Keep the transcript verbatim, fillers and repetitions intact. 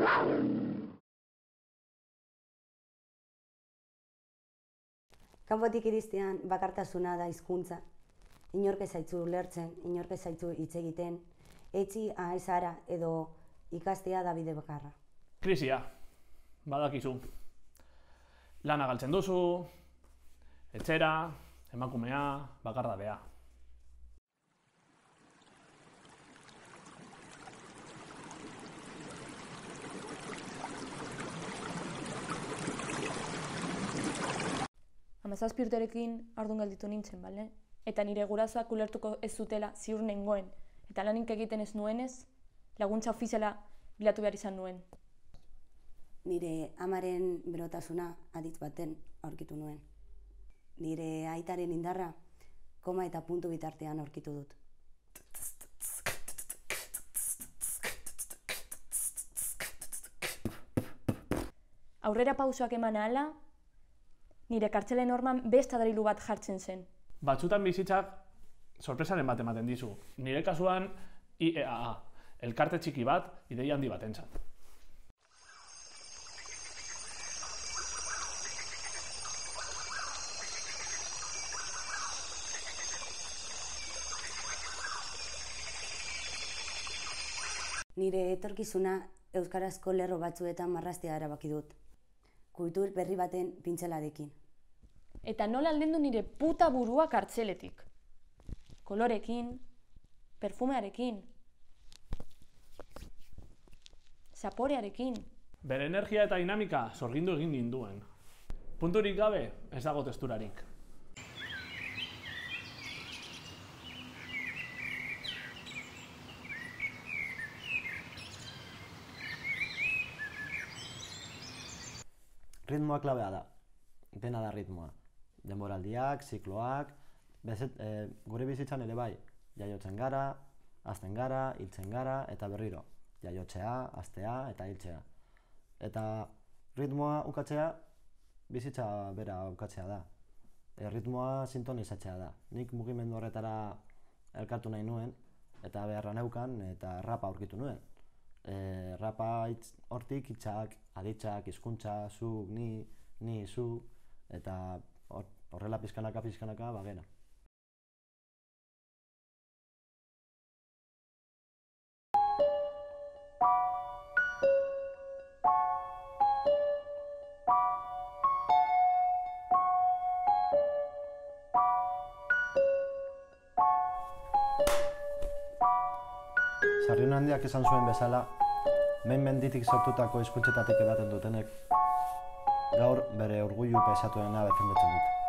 Kanpotik iristean bakartasuna da hizkuntza. Inork ez zaitzu ulertzen, inork ez zaitzu hitz egiten, etzi ahezara edo ikastea da bide bakarra. Krisia, badakizu. Lana galtzen duzu, etxera, emakumea, bakardadea. Hamazazpi urterekin haurdun gelditu nintzen, bale? Eta nire gurasoak ulertuko ez zutela ziur nengoen, eta lanik egiten ez nuenez, laguntza ofiziala bilatu behar izan nuen. Nire amaren berotasuna aditz baten aurkitu nuen. Nire aitaren indarra koma eta puntu bitartean aurkitu dut. Aurrera pausoak eman ahala, nire kartzelen orman beste adreilu bat jartzen zen. Batzutan bizitzak sorpresaren bat ematen dizu. Nire kasuan I E A A, elkarte txiki bat, ideia handi batentzat. Nire etorkizuna euskarazko lerro batzuetan marraztea erabaki dut. Kultur berri baten pintzelarekin. Eta nola aldendu nire puta burua kartzeletik. Kolorekin, perfumearekin, zaporearekin. Bere energia eta dinamika sorgindu egin ninduen. Punturik gabe ez dago testurarik. Ritmoa klabea da. Dena da ritmoa. Denboraldiak, zikloak, bezet, e, gure bizitzan ere bai. Jaiotzen gara, hazten gara, hiltzen gara eta berriro. Jaiotzea, haztea eta hiltzea. Eta ritmoa ukatzea, bizitza bera ukatzea da. E, ritmoa sintonizatzea da. Nik mugimendu horretara elkartu nahi nuen, eta beharra neukan eta rapa aurkitu nuen. E, rapa hitz, hortik hitzak, aditzak, hizkuntza, zuk, ni, ni, zu, eta horrela pizkanaka, pizkanaka, bagera. Sarrion handiak esan zuen bezala, behin menditik sortutako hizkuntzetatik edaten dutenek, gaur bere orgullu pesatuena defendatzen dute.